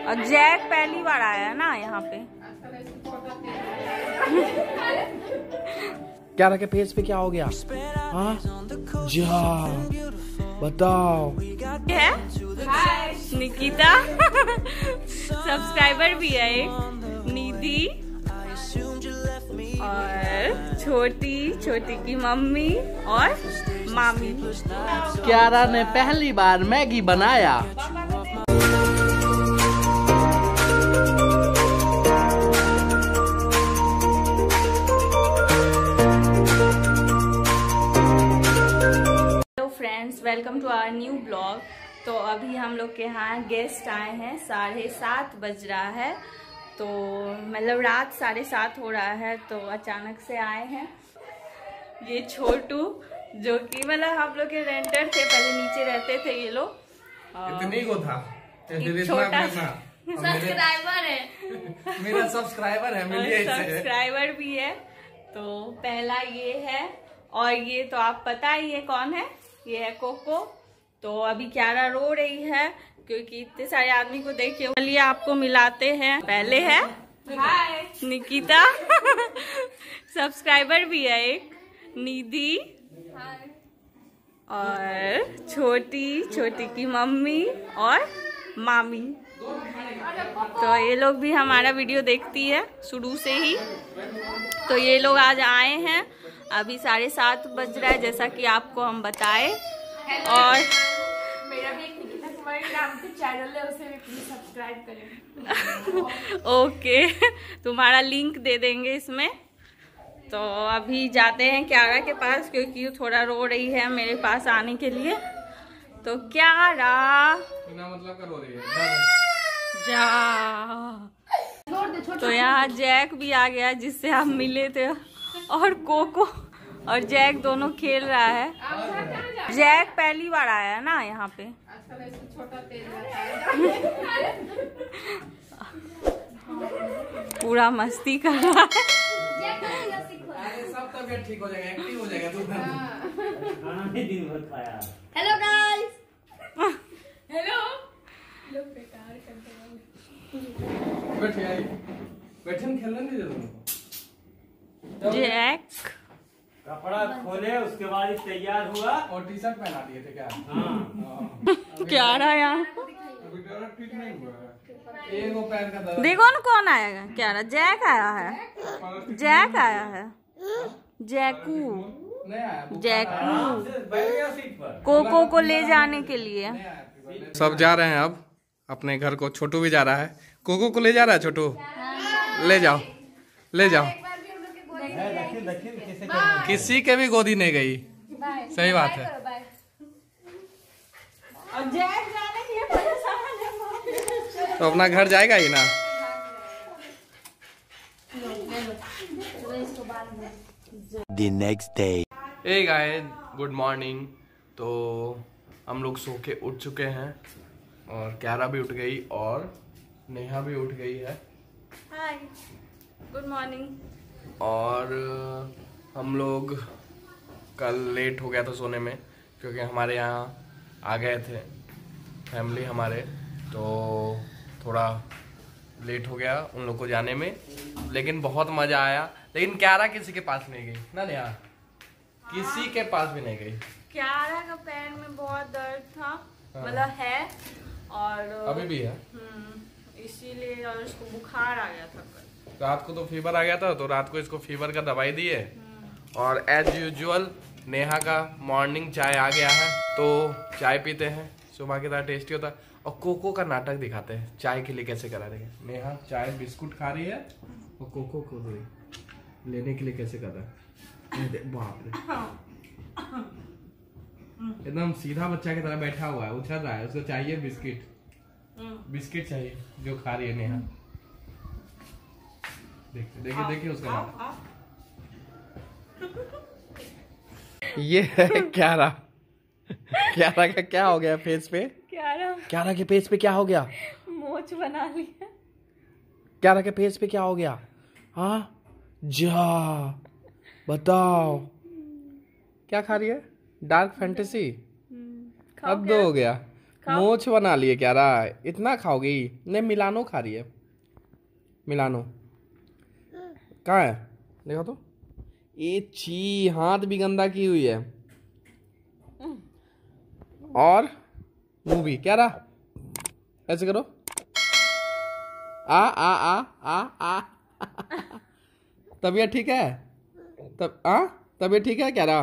और जैक पहली बार आया ना यहाँ पे। क्यारा के फेस पे क्या हो गया? हाँ जा बताओ। है निकिता सब्सक्राइबर भी है एक, निधि और छोटी की मम्मी और मामी। क्यारा ने पहली बार मैगी बनाया। Friends, welcome to our new blog. तो अभी हम लोग के यहाँ गेस्ट आए हैं, 7:30 बज रहा है। तो मतलब रात 7:30 हो रहा है, तो अचानक से आए हैं। ये छोटू जो कि मतलब हम लोग के रेंटर थे, पहले नीचे रहते थे ये लोग। इतनी को था छोटा सब्सक्राइबर है मेरा सब्सक्राइबर है, मिलिए इससे। सब्सक्राइबर भी है। तो पहला ये है, और ये तो आप पता ही है कौन है, ये है कोको। तो अभी क्यारा रो रही है क्योंकि इतने सारे आदमी को देख के। चलिए आपको मिलाते हैं। पहले है निकिता सब्सक्राइबर भी है एक, निधि और छोटी की मम्मी और मामी। तो ये लोग भी हमारा वीडियो देखती है शुरू से ही। तो ये लोग आज आए हैं। अभी 7:30 बज रहा है, जैसा कि आपको हम बताए। और मेरा भी एक निकिता कुमारी नाम से चैनल है, उसे भी प्लीज सब्सक्राइब करें। ओके, तुम्हारा लिंक दे देंगे इसमें। तो अभी जाते हैं क्यारा के पास, क्योंकि थोड़ा रो रही है मेरे पास आने के लिए। तो क्यारा मतलब का रो रही है जा। तो यहाँ जैक भी आ गया जिससे हम मिले थे, और कोको और जैक दोनों खेल रहा है। जैक पहली बार आया ना यहाँ पे। पूरा मस्ती कर रहा है। सब तबियत ठीक हो जाएगा, एक्टिव हो जाएगा। दिन भर खाया। Hello guys, hello. लोग बेकार करते हैं। बैठे खेलने नहीं देते। जैक कपड़ा खोले, उसके बाद ही तैयार हुआ और टी शर्ट पहना दिए थे क्या? क्यारा यहाँ ठीक नहीं हुआ। एक वो पैर का दर्द। देखो ना कौन आएगा। क्यारा जैक आया है, जैक आया है, जैकू नहीं आया। जैकू बैठ गया सीट पर। कोको को ले जाने के लिए। सब जा रहे हैं अब अपने घर को। छोटू भी जा रहा है, कोको को ले जा रहा है। छोटू ले जाओ, ले जाओ। किसी के भी गोदी नहीं गई। सही बात है। तो अपना घर जाएगा ही ना। The next day. Hey guys, good morning. तो हम लोग सो के उठ चुके हैं, और क्यारा भी उठ गई और नेहा भी उठ गई है। Hi, good morning. और हम लोग कल लेट हो गया था सोने में, क्योंकि हमारे यहाँ आ गए थे फैमिली हमारे। तो थोड़ा लेट हो गया उन लोग को जाने में, लेकिन बहुत मज़ा आया। लेकिन क्यारा किसी के पास नहीं गई ना नेहा, किसी के पास भी नहीं गई। क्यारा का पैर में बहुत दर्द था, मतलब है, और अभी भी है। इसीलिए, और उसको बुखार आ गया था कल। रात को तो फीवर आ गया था, तो रात को इसको फीवर का दवाई दिए। और एज यूजुअल नेहा का मॉर्निंग चाय आ गया है, तो चाय पीते हैं। सुबह की तरह टेस्टी होता है। और कोको का नाटक दिखाते हैं चाय के लिए कैसे करा रही है। नेहा चाय बिस्कुट खा रही है, और कोको को लेने के लिए कैसे कर रहा है। बाप रे, एकदम सीधा बच्चा की तरह बैठा हुआ है, उछल रहा है। उसको चाहिए बिस्किट चाहिए, जो खा रही है नेहा। देखिए उसका नाम। ये है क्यारा का क्या हो गया फेस पे? क्यारा के फेस पे क्या हो गया? मोच बना लिया। क्यारा के फेस पे क्या हो गया? हाँ जा बताओ। क्या खा रही है? Dark Fantasy. अब दो हो गया। मोछ बना लिए क्या रहा है? इतना खाओगी? नहीं, मिलानो खा रही है। मिलानो कहाँ है? देखो तो। ये छी, हाथ भी गंदा की हुई है। और मुंह भी। क्या रहा? ऐसे करो। आ आ आ आ आ तबीयत ठीक है? तबीयत ठीक है क्या रहा?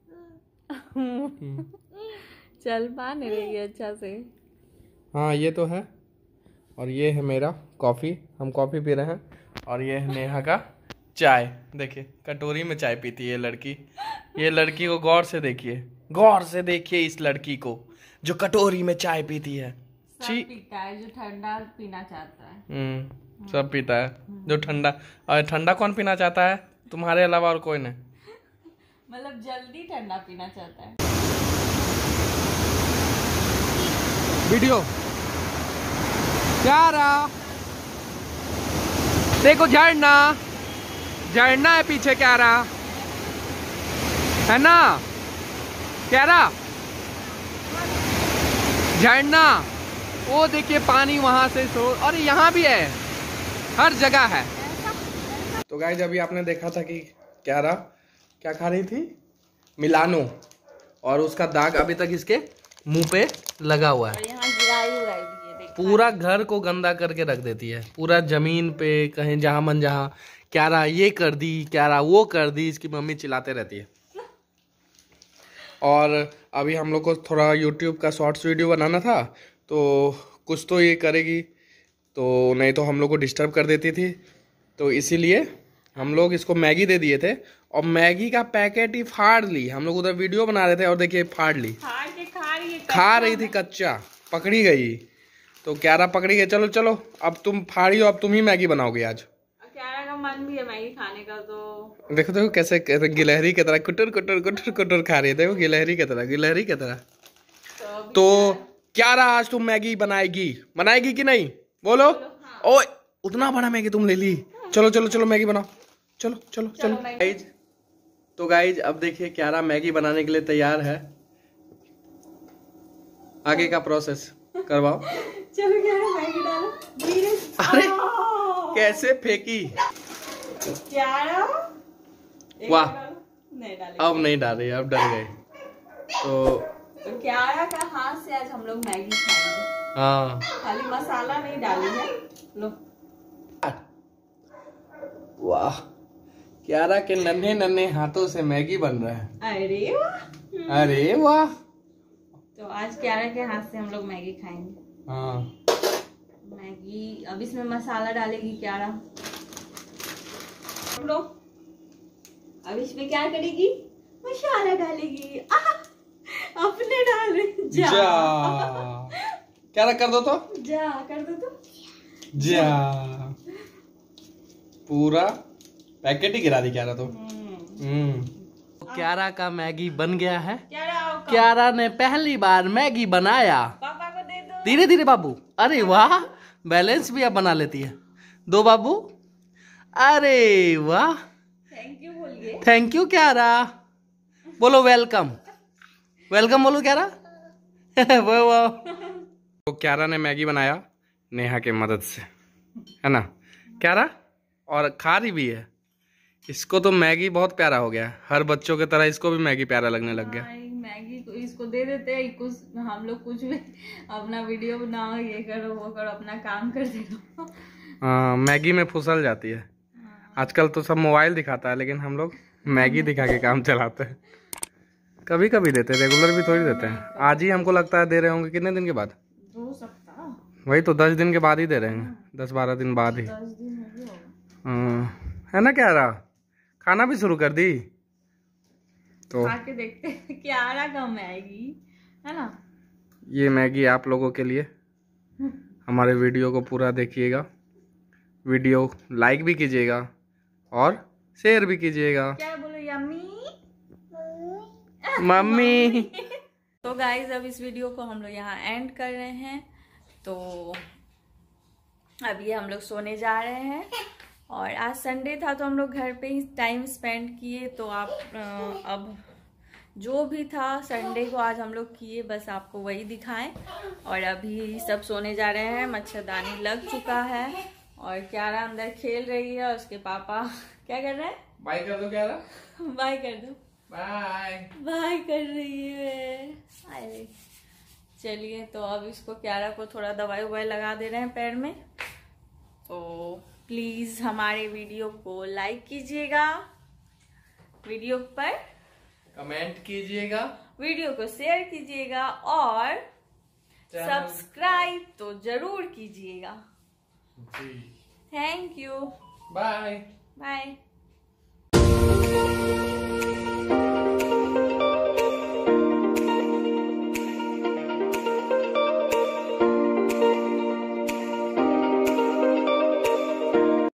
चल पा नहीं रही है अच्छा से। हाँ ये तो है। और ये है मेरा कॉफ़ी, हम कॉफ़ी पी रहे हैं। और ये है नेहा का चाय। देखिए कटोरी में चाय पीती है ये लड़की। ये लड़की को गौर से देखिए, गौर से देखिए इस लड़की को जो कटोरी में चाय पीती है। सब पीता है जो ठंडा पीना चाहता है। सब पीता है जो ठंडा। और ठंडा कौन पीना चाहता है तुम्हारे अलावा? और कोई नहीं। मतलब जल्दी ठंडा पीना चाहता है। वीडियो क्या रहा? देखो झरना, झरना है पीछे। क्या रहा है ना? क्या रहा? झरना, वो देखिए पानी वहां से और यहाँ भी है, हर जगह है। तो गाइस अभी आपने देखा था कि क्या रहा क्या खा रही थी? मिलानो। और उसका दाग अभी तक इसके मुंह पे लगा हुआ है। और यहाँ गिराई उड़ाई भी है, पूरा घर को गंदा करके रख देती है, पूरा जमीन पे कहीं जहां मन जहां। क्या रहा ये कर दी, क्या रहा वो कर दी, इसकी मम्मी चिल्लाते रहती है। और अभी हम लोग को थोड़ा YouTube का शॉर्ट्स वीडियो बनाना था, तो कुछ तो ये करेगी, तो नहीं तो हम लोग को डिस्टर्ब कर देती थी। तो इसीलिए हम लोग इसको मैगी दे दिए थे और मैगी का पैकेट ही फाड़ ली। हम लोग उधर वीडियो बना रहे थे और देखिए फाड़ ली। खा रही थी कच्चा, पकड़ी गई। तो क्यारा पकड़ी गई। चलो चलो अब तुम फाड़ी हो, अब तुम ही मैगी बनाओगे आज। क्यारा का मन भी है मैगी खाने का। तो देखो देखो कैसे गिलहरी की तरह कुटर कुटर कुटर कुटर खा रही है। देखो गिलहरी की तरह, गिलहरी की तरह। तो क्यारा आज तुम मैगी बनाएगी, बनाएगी कि नहीं? बोलो। ओए उतना बड़ा मैगी तुम ले ली। चलो चलो चलो मैगी बनाओ। चलो चलो चलो गाइज। तो गाइज अब देखिए क्यारा मैगी बनाने के लिए तैयार है। आगे का प्रोसेस करवाओ। चलो क्यारा मैगी डालो धीरे। अरे कैसे फेंकी क्यारा। वाह, नहीं डाले। अब नहीं डाल रही, अब डर गए। तो क्यारा का हाथ से आज हम लोग मैगी खाएंगे। हाँ, खाली मसाला नहीं डाली है। लो। वाह, क्यारा के नन्हे नन्हे हाथों से मैगी बन रहा है। अरे वाह, अरे वाह। तो आज क्यारा के हाथ से हम लोग मैगी खाएंगे। हाँ मैगी अब इसमें मसाला डालेगी क्यारा। लो अब इसमें क्या करेगी? मसाला डालेगी। अपने डाले जा। क्यारा कर दो तो। जा कर दो तो। जा पूरा पैकेट ही गिरा दी क्यारा तो। क्यारा का मैगी बन गया है। क्यारा ने पहली बार मैगी बनाया। पापा को दे दो। धीरे धीरे बाबू। अरे वाह, बैलेंस भी अब बना लेती है। दो बाबू। अरे वाह, थैंक यू बोलिए। Thank you Kiara. बोलो वेलकम। वेलकम बोलो क्यारा। वाह। तो क्यारा ने मैगी बनाया नेहा के मदद से, है ना क्यारा? और खा रही भी है। इसको तो मैगी बहुत प्यारा हो गया। हर बच्चों की तरह इसको भी मैगी प्यारा लगने लग गया। मैगी को इसको दे देते हैं कुछ, हम लोग कुछ भी अपना वीडियो बनाओ, ये करो वो करो, अपना काम कर दे दो। हाँ, मैगी में फुसल जाती है। आजकल तो सब मोबाइल दिखाता है, लेकिन हम लोग मैगी दिखा के काम चलाते हैं। कभी कभी देते हैं, रेगुलर भी थोड़ी देते हैं। आज ही हमको लगता है दे रहे होंगे। कितने दिन के बाद? 2 सप्ताह। वही तो 10 दिन के बाद ही दे रहे हैं। 10-12 दिन बाद ही। 10 दिन हो गए। है ना क्यारा? खाना भी शुरू कर दी तो खा के देखते हैं क्यारा कम आएगी, है ना? ये मैगी आप लोगों के लिए। हमारे वीडियो को पूरा देखिएगा, वीडियो लाइक भी कीजिएगा और शेयर भी कीजिएगा। क्या बोलो? Yummy mummy. तो गाइज अब इस वीडियो को हम लोग यहाँ एंड कर रहे हैं। तो अभी हम लोग सोने जा रहे हैं। और आज संडे था तो हम लोग घर पे ही टाइम स्पेंड किए। तो आप अब जो भी था संडे को आज हम लोग किए, बस आपको वही दिखाएं। और अभी सब सोने जा रहे हैं, मच्छरदानी लग चुका है और क्यारा अंदर खेल रही है। उसके पापा क्या कर रहे हैं? बाय कर दो क्यारा, बाय कर दो। बाय बाय कर रही है। अरे चलिए, तो अब इसको क्यारा को थोड़ा दवाई ववाई लगा दे रहे हैं पैर में। तो प्लीज हमारे वीडियो को लाइक कीजिएगा, वीडियो पर कमेंट कीजिएगा, वीडियो को शेयर कीजिएगा और सब्सक्राइब तो जरूर कीजिएगा। जी, थैंक यू, बाय। बाय।